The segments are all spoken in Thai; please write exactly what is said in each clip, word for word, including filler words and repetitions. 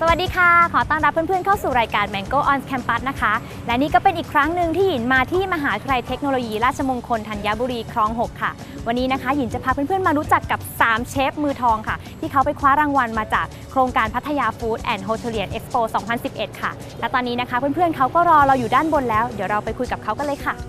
วัสดีค่ะขอต้อนรับเพื่อนๆเข้าสู่รายการ Mango on Campus นะคะและนี่ก็เป็นอีกครั้งหนึ่งที่หยินมาที่มหาวิทยาลัยเทคโนโลยีราชมงคลธัญบุรีคลองหกค่ะวันนี้นะคะหยินจะพาเพื่อนๆมารู้จักกับสามเชฟมือทองค่ะที่เขาไปคว้ารางวัลมาจากโครงการพัทยาฟู้ดแอนด์โฮเทลเลียนเอ็กซ์โปสองพันสิบเอ็ดค่ะและตอนนี้นะคะเพื่อนๆเขาก็รอเราอยู่ด้านบนแล้วเดี๋ยวเราไปคุยกับเขากันเลยค่ะ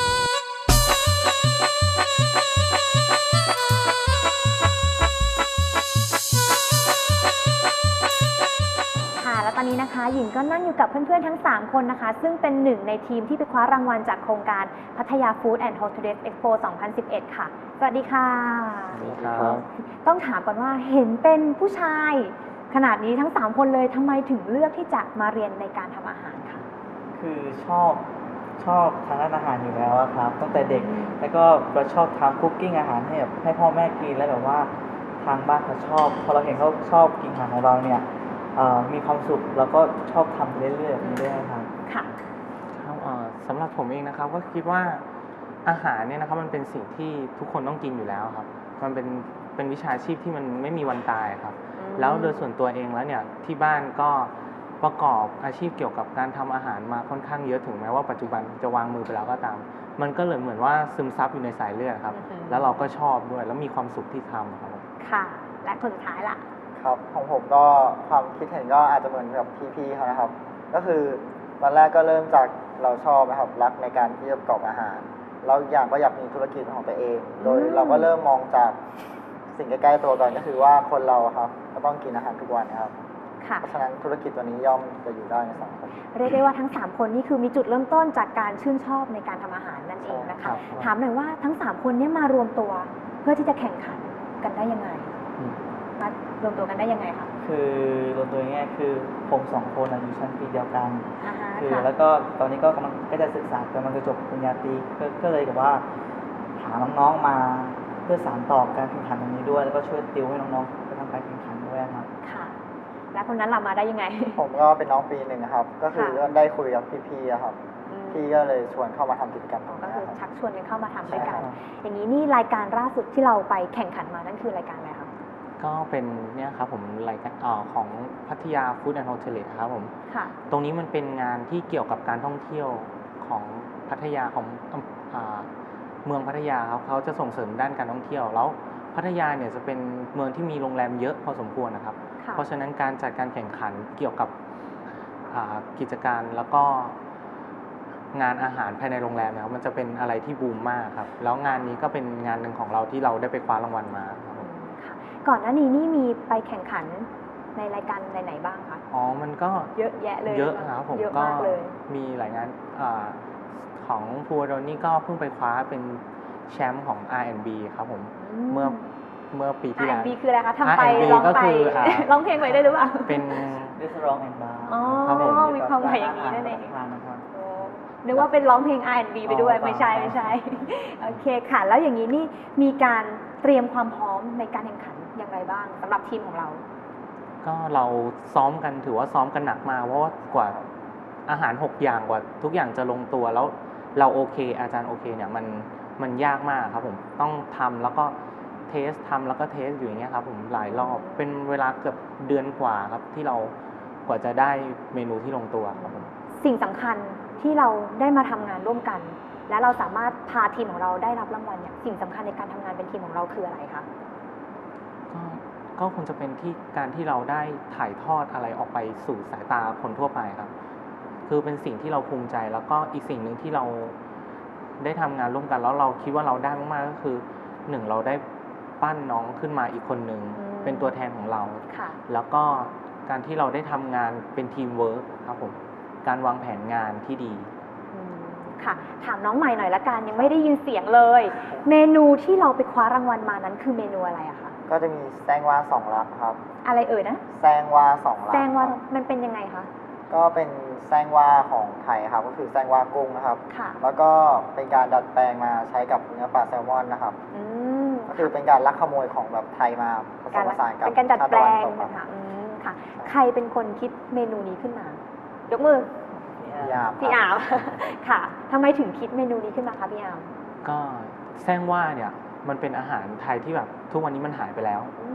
ตอนนี้นะคะหญิงก็นั่งอยู่กับเพื่อนๆทั้งสามคนนะคะซึ่งเป็นหนึ่งในทีมที่ไปคว้ารางวัลจากโครงการพัทยาฟู้ดแอนด์โฮเทลเอ็กซ์โปสองพันสิบเอ็ดค่ะสวัสดีค่ะสวัสดีครับต้องถามก่อนว่าเห็นเป็นผู้ชายขนาดนี้ทั้งสามคนเลยทำไมถึงเลือกที่จะมาเรียนในการทำอาหารคะคือชอบชอบทางด้านอาหารอยู่แล้วครับตั้งแต่เด็กแล้วก็เราชอบทำคุกกิ้งอาหารให้แบบให้พ่อแม่กินแล้วแบบว่าทางบ้านเขาชอบพอเราเห็นเขาชอบกินอาหารของเราเนี่ยมีความสุขแล้วก็ชอบทำเรื่อยๆแบบนี้ด้วยครับค่ะสำหรับผมเองนะครับก็คิดว่าอาหารเนี่ยนะครับมันเป็นสิ่งที่ทุกคนต้องกินอยู่แล้วครับมันเป็นเป็นวิชาชีพที่มันไม่มีวันตายครับแล้วโดยส่วนตัวเองแล้วเนี่ยที่บ้านก็ประกอบอาชีพเกี่ยวกับการทำอาหารมาค่อนข้างเยอะถึงแม้ว่าปัจจุบันจะวางมือไปแล้วก็ตามมันก็เลยเหมือนว่าซึมซับอยู่ในสายเลือดครับแล้วเราก็ชอบด้วยแล้วมีความสุขที่ทำครับค่ะและคนสุดท้ายล่ะครับของผมก็ความคิดเห็นก็อาจจะเหมือนกับพี่ๆเขานะครับก็คือตอนแรกก็เริ่มจากเราชอบนะครับรักในการที่จะประกอบอาหารแล้วอย่างก็อยากมีธุรกิจของตัวเองโดยเราก็เริ่มมองจากสิ่งใกล้ๆตัวก่อนก็คือว่าคนเราครับก็ต้องกินอาหารทุกวันนะครับเพราะฉะนั้นธุรกิจตัวนี้ย่อมจะอยู่ได้ในสังคมเรียกได้ว่าทั้งสามคนนี่คือมีจุดเริ่มต้นจากการชื่นชอบในการทำอาหารนั่นเองนะคะถามหน่อยว่าทั้งสามคนนี้มารวมตัวเพื่อที่จะแข่งขันกันได้ยังไงมารวมตัวกันได้ยังไงคะคือรวมตัวง่ายคือผมสองคนอยู่ชั้นปีเดียวกันคือแล้วก็ตอนนี้ก็กำลังก็จะศึกษากำลังจะจบปริญญาตรีก็เลยกับว่าหาน้องๆมาเพื่อสานต่อการแข่งขันตรงนี้ด้วยแล้วก็ช่วยติวให้น้องๆไปทำการแข่งขันด้วยครับค่ะแล้วคนนั้นเรามาได้ยังไงผมก็เป็นน้องปีหนึ่งครับก็คือได้คุยกับพี่ๆครับพี่ก็เลยชวนเข้ามาทำกิจกรรมก็คือชักชวนกันเข้ามาทำด้วยกันอย่างนี้นี่รายการล่าสุดที่เราไปแข่งขันมานั่นคือรายการอะไรคะก็เป็นเนี่ยครับผมรายการของพัทยาฟู้ดแอนด์โฮเทลครับผมตรงนี้มันเป็นงานที่เกี่ยวกับการท่องเที่ยวของพัทยาของเมืองพัทยาครับเขาจะส่งเสริมด้านการท่องเที่ยวแล้วพัทยาเนี่ยจะเป็นเมืองที่มีโรงแรมเยอะพอสมควรนะครับเพราะฉะนั้นการจัดการแข่งขันเกี่ยวกับกิจการแล้วก็งานอาหารภายในโรงแรมนะครับมันจะเป็นอะไรที่บูมมากครับแล้วงานนี้ก็เป็นงานหนึ่งของเราที่เราได้ไปคว้ารางวัลมาก่อนหน้านี้นี่มีไปแข่งขันในรายการไหนๆบ้างคะอ๋อมันก็เยอะแยะเลยเยอะครับผมก็มีหลายงานของฟูโรนี่ก็เพิ่งไปคว้าเป็นแชมป์ของ อาร์ แอนด์ บี ครับผมเมื่อเมื่อปีที่แล้วอาร์ แอนด์ บี คืออะไรคะทำไปร้องไปร้องเพลงไปได้หรือเปล่าเป็น Restaurant and Bar อ๋อมีความหมายอย่างนี้นั่นเองนึกว่าเป็นร้องเพลง อาร์ แอนด์ บี ไปด้วยไม่ใช่ไม่ใช่โอเคค่ะแล้วอย่างนี้นี่มีการเตรียมความพร้อมในการแข่งขันอย่างไรบ้างสำหรับทีมของเราก็เราซ้อมกันถือว่าซ้อมกันหนักมาเพราะว่ากว่าอาหารหกอย่างกว่าทุกอย่างจะลงตัวแล้วเราโอเคอาจารย์โอเคเนี่ยมันมันยากมากครับผมต้องทำแล้วก็เทสทำแล้วก็เทสอยู่อย่างเงี้ยครับผมหลายรอบเป็นเวลาเกือบเดือนกว่าครับที่เรากว่าจะได้เมนูที่ลงตัวครับผมสิ่งสำคัญที่เราได้มาทำงานร่วมกันและเราสามารถพาทีมของเราได้รับรางวัลเนี่ยสิ่งสำคัญในการทำงานเป็นทีมของเราคืออะไรคะก็ก็คงจะเป็นที่การที่เราได้ถ่ายทอดอะไรออกไปสู่สายตาคนทั่วไปครับคือเป็นสิ่งที่เราภูมิใจแล้วก็อีกสิ่งหนึ่งที่เราได้ทำงานร่วมกันแล้วเราคิดว่าเราได้มากๆก็คือหนึ่งเราได้ปั้นน้องขึ้นมาอีกคนหนึ่งเป็นตัวแทนของเราแล้วก็การที่เราได้ทำงานเป็นทีมเวิร์คครับผมการวางแผนงานที่ดีค่ะถามน้องใหม่หน่อยละกันยังไม่ได้ยินเสียงเลยเมนูที่เราไปคว้ารางวัลมานั้นคือเมนูอะไรอะคะก็จะมีแซงวาสองลักครับอะไรเอ่ยนะแซงวาสองลักแซงวามันเป็นยังไงคะก็เป็นแซงวาของไทยครับก็คือแซงวากุ้งนะครับแล้วก็เป็นการดัดแปลงมาใช้กับเนื้อปลาแซลมอนนะครับก็คือเป็นการลักขโมยของแบบไทยมาผสมผสานกับเป็นการดัดแปลงนะคะค่ะใครเป็นคนคิดเมนูนี้ขึ้นมายกมือพี่อาร์มค่ะทำไมถึงคิดเมนูนี้ขึ้นมาคะพี่อาร์มก็แซงว่าเนี่ยมันเป็นอาหารไทยที่แบบทุกวันนี้มันหายไปแล้ว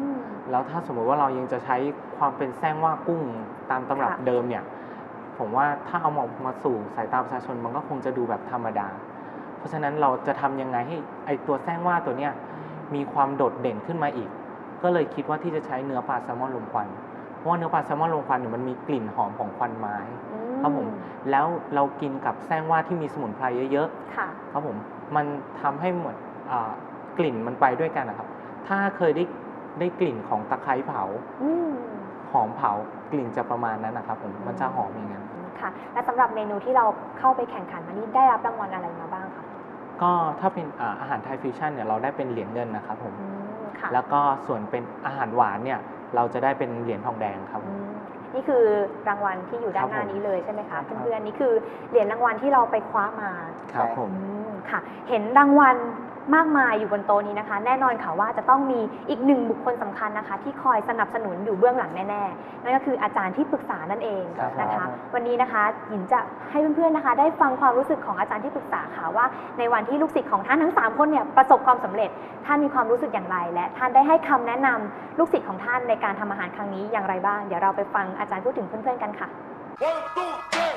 แล้วถ้าสมมติว่าเรายังจะใช้ความเป็นแซงว่ากุ้งตามตำรับเดิมเนี่ยผมว่าถ้าเอามามาสู่สายตาประชาชนมันก็คงจะดูแบบธรรมดาเพราะฉะนั้นเราจะทำยังไงให้ไอตัวแซงว่าตัวเนี้ยมีความโดดเด่นขึ้นมาอีกก็เลยคิดว่าที่จะใช้เนื้อปลาแซลมอนลมควันเพราะว่าเนื้อปลาแซลมอนลมควันเนี่ยมันมีกลิ่นหอมของควันไม้ครับผมแล้วเรากินกับแซงว่าที่มีสมุนไพรเยอะๆครับผมมันทำให้หมดกลิ่นมันไปด้วยกันนะครับถ้าเคยได้ได้กลิ่นของตะไคร้เผาหอมเผากลิ่นจะประมาณนั้นนะครับผมมันจะหอมอย่างนั้นค่ะและสำหรับเมนูที่เราเข้าไปแข่งขันวันนี้ได้รับรางวัลอะไรมาบ้างคะก็ถ้าเป็นอาหารไทยฟิวชั่นเนี่ยเราได้เป็นเหรียญเงินนะครับผมแล้วก็ส่วนเป็นอาหารหวานเนี่ยเราจะได้เป็นเหรียญทองแดงครับนี่คือรางวัลที่อยู่ด้านหน้านี้เลยใช่ไหมคะเพื่อนๆนี่คือเหรียญรางวัลที่เราไปคว้ามาครับผมค่ะเห็นรางวัลมากมายอยู่บนโต๊ะนี้นะคะแน่นอนค่ะว่าจะต้องมีอีกหนึ่งบุคคลสำคัญนะคะที่คอยสนับสนุนอยู่เบื้องหลังแน่ๆนั่นก็คืออาจารย์ที่ปรึกษานั่นเองนะคะวันนี้นะคะหญิงจะให้เพื่อนๆนะคะได้ฟังความรู้สึกของอาจารย์ที่ปรึกษาค่ะว่าในวันที่ลูกศิษย์ของท่านทั้งสามคนเนี่ยประสบความสำเร็จท่านมีความรู้สึกอย่างไรและท่านได้ให้คำแนะนำลูกศิษย์ของท่านในการทำอาหารครั้งนี้อย่างไรบ้างเดี๋ยวเราไปฟังอาจารย์พูดถึงเพื่อนๆกันค่ะ One, two, three.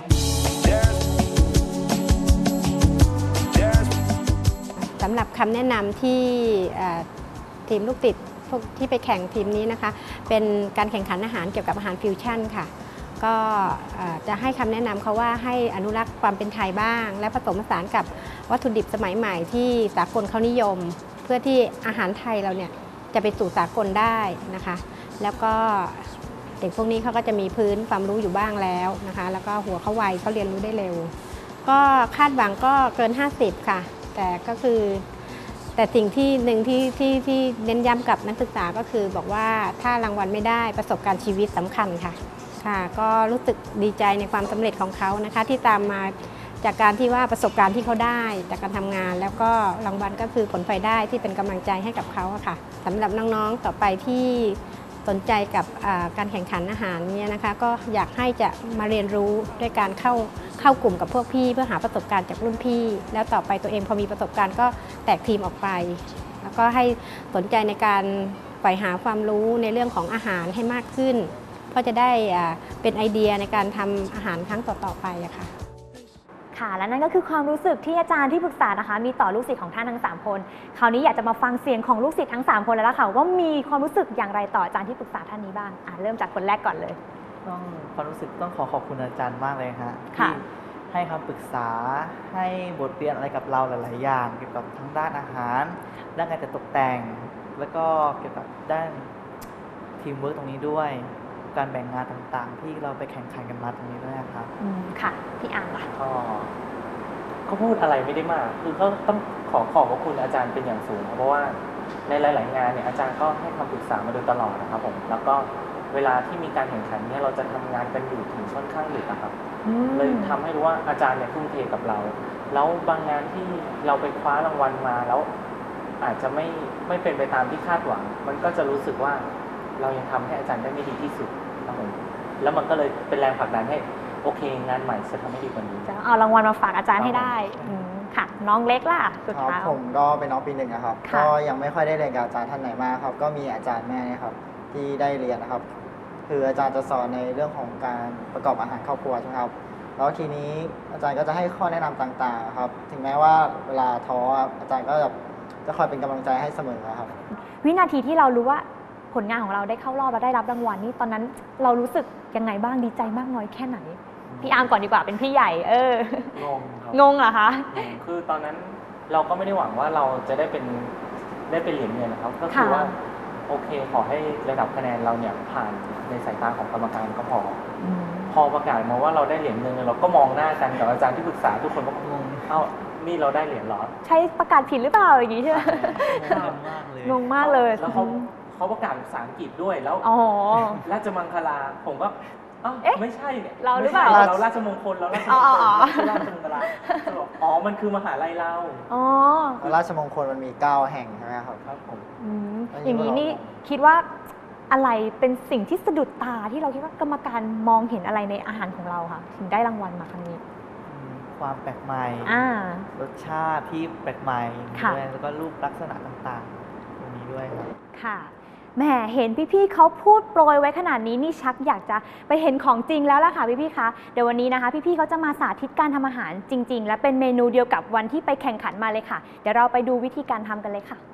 สำหรับคำแนะนำที่ทีมลูกติดพวกที่ไปแข่งทีมนี้นะคะเป็นการแข่งขันอาหารเกี่ยวกับอาหารฟิวชั่นค่ะก็จะให้คำแนะนำเขาว่าให้อนุรักษ์ความเป็นไทยบ้างและผสมผสานกับวัตถุดิบสมัยใหม่ที่สากลเขานิยมเพื่อที่อาหารไทยเราเนี่ยจะไปสู่สากลได้นะคะแล้วก็เด็กพวกนี้เขาก็จะมีพื้นความรู้อยู่บ้างแล้วนะคะแล้วก็หัวเขาไวเขาเรียนรู้ได้เร็วก็คาดหวังก็เกินห้าสิบค่ะแต่ก็คือแต่สิ่งที่หนึ่งที่ที่ที่เน้นย้ำกับนักศึกษาก็คือบอกว่าถ้ารางวัลไม่ได้ประสบการณ์ชีวิตสำคัญค่ะค่ะก็รู้สึกดีใจในความสำเร็จของเขานะคะที่ตามมาจากการที่ว่าประสบการณ์ที่เขาได้จากการทำงานแล้วก็รางวัลก็คือผลพลอยได้ที่เป็นกำลังใจให้กับเขาค่ะสำหรับน้องๆต่อไปที่สนใจกับการแข่งขันอาหารเนี่ยนะคะก็อยากให้จะมาเรียนรู้ด้วยการเข้าเข้ากลุ่มกับพวกพี่เพื่อหาประสบการณ์จากรุ่นพี่แล้วต่อไปตัวเองพอมีประสบการณ์ก็แตกทีมออกไปแล้วก็ให้สนใจในการใฝ่หาความรู้ในเรื่องของอาหารให้มากขึ้นเพราะจะได้เป็นไอเดียในการทำอาหารครั้งต่อๆไปอะค่ะค่ะและนั่นก็คือความรู้สึกที่อาจารย์ที่ปรึกษานะคะมีต่อลูกศิษย์ของท่านทั้งสามคนคราวนี้อยากจะมาฟังเสียงของลูกศิษย์ทั้งสามคนแล้วล่ะค่ะว่ามีความรู้สึกอย่างไรต่ออาจารย์ที่ปรึกษาท่านนี้บ้างอ่ะเริ่มจากคนแรกก่อนเลยต้องความรู้สึกต้องขอขอบคุณอาจารย์มากเลยฮะที่ให้คำปรึกษาให้บทเรียนอะไรกับเราหลายๆอย่างเกี่ยวกับทั้งด้านอาหารด้านการจัดตกแต่งแล้วก็เกี่ยวกับด้านทีมเวิร์กตรงนี้ด้วยการแบ่งงานต่างๆที่เราไปแข่งขันกันมาตรงนี้ด้วยครับอืมค่ะพี่อ่างล่ะก็เขาพูดอะไรไม่ได้มากคือเขาต้องขอขอบพระคุณอาจารย์เป็นอย่างสูงเพราะว่าในหลายๆงานเนี่ยอาจารย์ก็ให้คำปรึกษามาโดยตลอดนะครับผมแล้วก็เวลาที่มีการแข่งขันเนี่ยเราจะทำงานกันอยู่ถึงค่อนข้างดึกนะครับเลยทำให้รู้ว่าอาจารย์เนี่ยทุ่มเทกับเราแล้วบางงานที่เราไปคว้ารางวัลมาแล้วอาจจะไม่ไม่เป็นไปตามที่คาดหวังมันก็จะรู้สึกว่าเรายังทำให้อาจารย์ได้ไม่ดีที่สุดครับผมแล้วมันก็เลยเป็นแรงผลักดันให้โอเคงานใหม่จะทำให้ดีกว่านี้จะเอารางวัลมาฝากอาจารย์ให้ได้ค่ะน้องเล็กล่ะสุดท้ายผมก็เป็นน้องปีหนึ่งนะครับก็ยังไม่ค่อยได้เรียนกับอาจารย์ท่านไหนมากครับก็มีอาจารย์แม่ครับที่ได้เรียนนะครับคืออาจารย์จะสอนในเรื่องของการประกอบอาหารครอบครัวใช่ไหมครับแล้วทีนี้อาจารย์ก็จะให้ข้อแนะนำต่างๆครับถึงแม้ว่าเวลาท้ออาจารย์ก็จะจะคอยเป็นกำลังใจให้เสมอครับวินาทีที่เรารู้ว่าผลงานของเราได้เข้ารอบและได้รับรางวัลนี่ตอนนั้นเรารู้สึกยังไงบ้างดีใจมากน้อยแค่ไหนพี่อาร์มก่อนดีกว่าเป็นพี่ใหญ่เอองงครับงงเหรอคะคือตอนนั้นเราก็ไม่ได้หวังว่าเราจะได้เป็นได้เป็นเหรียญเงินนะครับก็คือว่าโอเคขอให้ระดับคะแนนเราเนี่ยผ่านในสายตาของกรรมการก็พอพอประกาศมาว่าเราได้เหรียญเงินเราก็มองหน้ากันกับอาจารย์ที่ปรึกษาทุกคนก็งงเอ้านี่เราได้เหรียญหรอใช้ประกาศผิดหรือเปล่าอย่างนี้ใช่ไหมงงมากเลยแล้วเขาเขาประกาศภาษาอังกฤษด้วยแล้วราชมังคลาผมก็ไม่ใช่เนี่ยเราหรือเปล่าเราราชมงคลเราราชมงคลราชมังคลาอ๋อมันคือมหาลัยเราอ๋อราชมงคลมันมีเก้าแห่งใช่ไหมครับครับผมอย่างนี้นี่คิดว่าอะไรเป็นสิ่งที่สะดุดตาที่เราคิดว่ากรรมการมองเห็นอะไรในอาหารของเราค่ะถึงได้รางวัลมาครั้งนี้ความแปลกใหม่รสชาติที่แปลกใหม่ด้วยแล้วก็รูปลักษณะต่างๆตรงนี้ด้วยครับค่ะแหมเห็นพี่ๆเขาพูดโปรยไว้ขนาดนี้นี่ชักอยากจะไปเห็นของจริงแล้วล่ะค่ะพี่ๆคะเดี๋ยววันนี้นะคะพี่ๆเขาจะมาสาธิตการทำอาหารจริงๆและเป็นเมนูเดียวกับวันที่ไปแข่งขันมาเลยค่ะเดี๋ยวเราไปดูวิธีการทำกันเลยค่ะ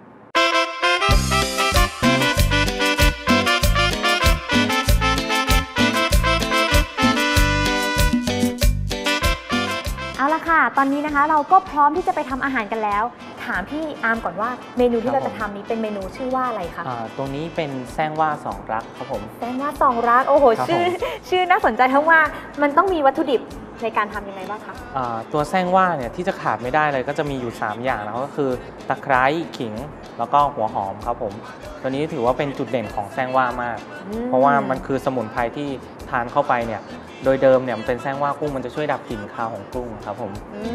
เอาละค่ะตอนนี้นะคะเราก็พร้อมที่จะไปทำอาหารกันแล้วถามพี่อาร์มก่อนว่าเมนูที่เราจะทำนี้เป็นเมนูชื่อว่าอะไรคะตรงนี้เป็นแซงว่าสองรักครับผมแซงว่าสองรักโอ้โหชื่อชื่อน่าสนใจทั้งว่ามันต้องมีวัตถุดิบในการทำยังไงบ้างคะตัวแซงว่าเนี่ยที่จะขาดไม่ได้เลยก็จะมีอยู่สามอย่างนะก็คือตะไคร้ขิงแล้วก็หัวหอมครับผมตัวนี้ถือว่าเป็นจุดเด่นของแซงว่ามากเพราะว่ามันคือสมุนไพรที่ทานเข้าไปเนี่ยโดยเดิมเนี่ยมันเป็นแซงว่ากุ้งมันจะช่วยดับกลิ่นคาวของกุ้งครับผม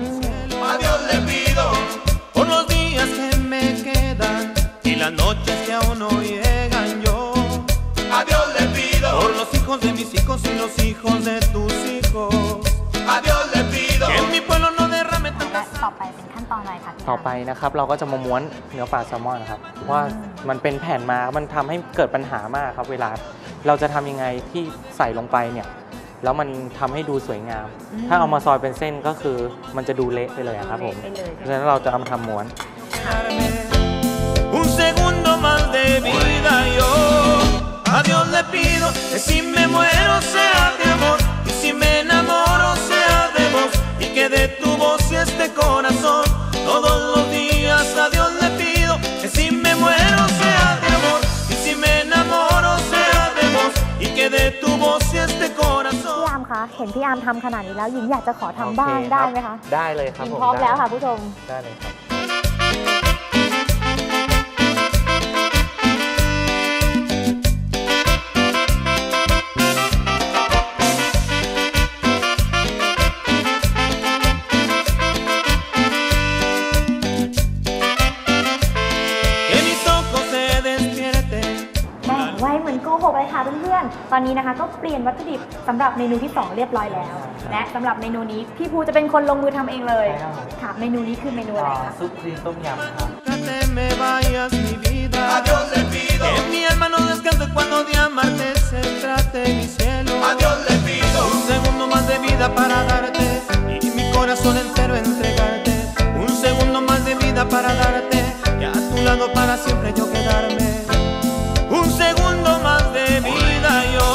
Por los hijos de mis hijos y los hijos de tus hijos. A Dios le pido que en mi pueblo no derrame tantas. ต่อไปเป็นขั้นตอนอะไรคะต่อไปนะครับเราก็จะมาม้วนเนื้อปลาแซลมอนนะครับว่ามันเป็นแผ่นมามันทำให้เกิดปัญหามากครับเวลาเราจะทำยังไงที่ใส่ลงไปเนี่ยแล้วมันทำให้ดูสวยงามถ้าเอามาซอยเป็นเส้นก็คือมันจะดูเละไปเลยครับผมเพราะฉะนั้นเราจะเอามาทำม้วน Un segundo más de vida yo a Dios le pido que si me muero sea de amor y si me enamoro sea de vos y que de tu voz y este corazón todos los días a Dios le pido que si me muero sea de amor y si me enamoro sea de vos y que de tu voz y este corazón พี่อาร์มคะเห็นพี่อาร์มทำขนาดนี้แล้วหญิงอยากจะขอทำบ้างได้ไหมคะได้เลยครับผมพร้อมแล้วค่ะผู้ชมได้เลยครับเพื่อนๆตอนนี้นะคะก็เปลี่ยนวัตถุดิบสำหรับเมนูที่สองเรียบร้อยแล้วและสำหรับเมนูนี้พี่ภูจะเป็นคนลงมือทำเองเลยค่ะเมนูนี้คือเมนูอะไรคะซุปครีมต้มยำครับ Un segundo más de vida yo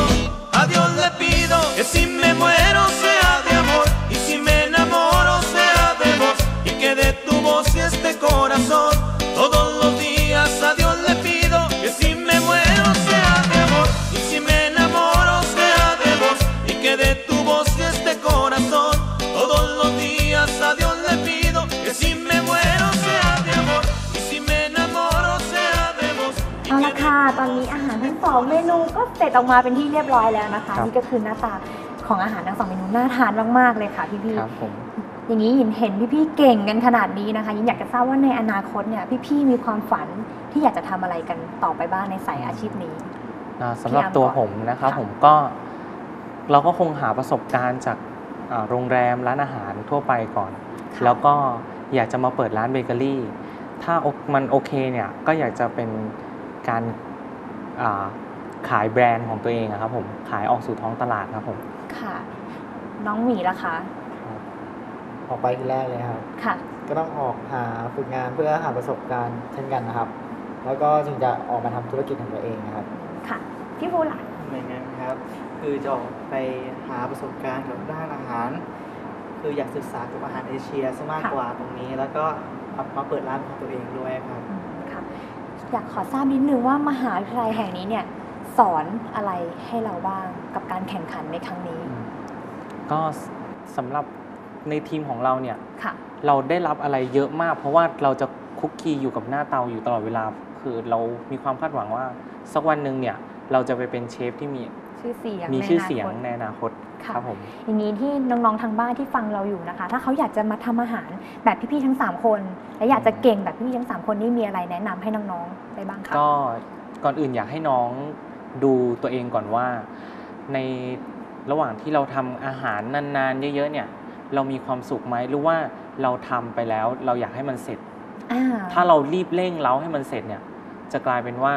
a Dios le pido que si me muero sea de amor y si me enamoro sea de vos y que de tu voz y este corazón todos los días a Dios le pido que si me muero sea de amor y si me enamoro sea de vos y que de tu voz y este corazón todos los días a Dios le pido que si me muero sea de amor y si me enamoro sea de vos เอาละค่ะตอนนี้อาหารทั้งสองเมนูก็เสร็จออกมาเป็นที่เรียบร้อยแล้วนะคะนี่ก็คือหน้าตาของอาหารทั้งสองเมนูน่าทานมากๆเลยค่ะพี่ๆครับผมอย่างนี้ยินเห็นพี่ๆเก่งกันขนาดนี้นะคะยินอยากจะทราบว่าในอนาคตเนี่ยพี่ๆมีความฝันที่อยากจะทำอะไรกันต่อไปบ้างในสายอาชีพนี้สำหรับตัวผมนะครับผมก็เราก็คงหาประสบการณ์จากโรงแรมร้านอาหารทั่วไปก่อนแล้วก็อยากจะมาเปิดร้านเบเกอรี่ถ้ามันโอเคเนี่ยก็อยากจะเป็นการขายแบรนด์ของตัวเองครับผมขายออกสู่ท้องตลาดครับผมค่ะน้องหมีล่ะคะออกไปทีแรกเลยครับค่ะก็ต้องออกหาฝึกงานเพื่อหาประสบการณ์เช่นกันนะครับแล้วก็จึงจะออกมาทำธุรกิจของตัวเองนะครับค่ะพี่ภูล่ะเหมือนกันครับคือจะออกไปหาประสบการณ์กับด้านอาหารคืออยากศึกษากับอาหารเอเชียซะมากกว่าตรงนี้แล้วก็มาเปิดร้านของตัวเองด้วยครับค่ะอยากขอทราบนิดนึงว่ามหาวิทยาลัยแห่งนี้เนี่ยสอนอะไรให้เราบ้างกับการแข่งขันในครั้งนี้ก็สำหรับในทีมของเราเนี่ยเราได้รับอะไรเยอะมากเพราะว่าเราจะคุกคีอยู่กับหน้าเตาอยู่ตลอดเวลาคือเรามีความคาดหวังว่าสักวันหนึ่งเนี่ยเราจะไปเป็นเชฟที่มีชื่อเสียงมีชื่อเสียงในอนาคตครับผมอย่างนี้ที่น้องๆทางบ้านที่ฟังเราอยู่นะคะถ้าเขาอยากจะมาทำอาหารแบบพี่ๆทั้งสามคนและอยากจะเก่งแบบพี่ๆทั้งสามคนนี่มีอะไรแนะนำให้น้องๆได้บ้างคะก็ก่อนอื่นอยากให้น้องดูตัวเองก่อนว่าในระหว่างที่เราทำอาหารนานๆเยอะๆเนี่ยเรามีความสุขไหมหรือว่าเราทำไปแล้วเราอยากให้มันเสร็จถ้าเรารีบเร่งเร้าให้มันเสร็จเนี่ยจะกลายเป็นว่า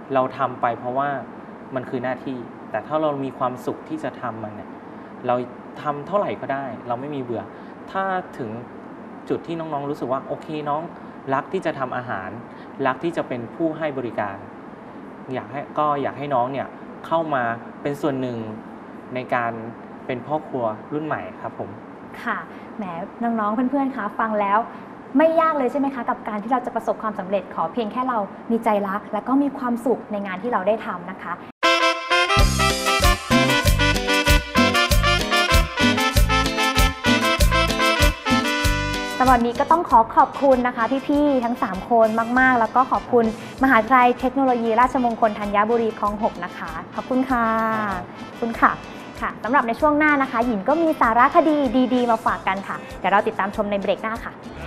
เราทำไปเพราะว่ามันคือหน้าที่แต่ถ้าเรามีความสุขที่จะทำมันเนี่ยเราทำเท่าไหร่ก็ได้เราไม่มีเบื่อถ้าถึงจุดที่น้องๆรู้สึกว่าโอเคน้องรักที่จะทำอาหารรักที่จะเป็นผู้ให้บริการอยากให้ก็อยากให้น้องเนี่ยเข้ามาเป็นส่วนหนึ่งในการเป็นพ่อครัวรุ่นใหม่ครับผมค่ะแหมน้องๆเพื่อนๆคะฟังแล้วไม่ยากเลยใช่ไหมคะกับการที่เราจะประสบความสำเร็จขอเพียงแค่เรามีใจรักและก็มีความสุขในงานที่เราได้ทำนะคะสำหรับวันนี้ก็ต้องขอขอบคุณนะคะพี่ๆทั้งสามคนมากๆแล้วก็ขอบคุณมหาวิทยาลัยเทคโนโลยีราชมงคลธัญบุรีคลองหกนะคะขอบคุณค่ะขอบคุณค่ะค่ะสำหรับในช่วงหน้านะคะหยินก็มีสาระคดีดีๆมาฝากกันค่ะเดี๋ยวเราติดตามชมในเบรกหน้าค่ะ